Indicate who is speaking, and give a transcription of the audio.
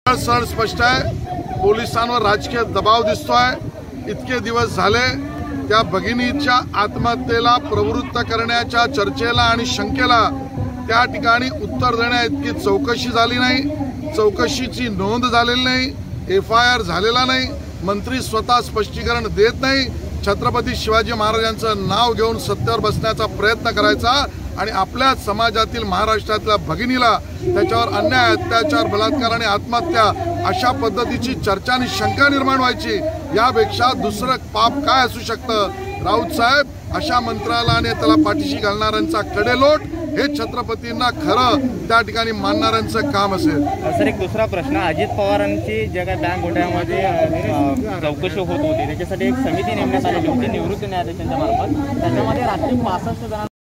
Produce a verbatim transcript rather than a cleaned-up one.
Speaker 1: सरळ स्पष्ट आहे, पोलिसांवर राजकीय दबाव दिसतोय। इतके दिवस झाले त्या भगिनीच्या आत्महत्येला प्रवृत्त करण्याच्या चर्चेला आणि शंकेला त्या ठिकाणी उत्तर देण्या इतकी चौकशी झाली नाही, चौकशीची नोंद झालेली नाही, एफ आय आर झालेला नाही, मंत्री स्वतः स्पष्टीकरण देत नाही, छत्रपती शिवाजी महाराजांचं नाव घेऊन सत्तेवर बसण्याचा प्रयत्न करायचा आणि आपल्या समाजातील महाराष्ट्रातल्या भगिनीला त्याच्यावर अन्याय, अत्याचार, बलात्कार आणि आत्महत्या अशा पद्धतीची चर्चा आणि शंका निर्माण व्हायची, यापेक्षा दुसरं पाप काय असू शकतं। राऊत साहेब, अशा मंत्र्याला आणि त्याला पाठीशी घालणाऱ्यांचा कडेलोट हे छत्रपतींना खरं त्या ठिकाणी मानणाऱ्यांचं काम असेल।
Speaker 2: सर, एक दुसरा प्रश्न, अजित पवारांची ज्या काही बँक घोटाळ्यामध्ये चौकशी होत होती त्याच्यासाठी एक समिती नेमण्यात आलेली होती निवृत्त न्यायाधीशांच्या मार्फत, त्याच्यामध्ये रात्री पासष्ट जणांना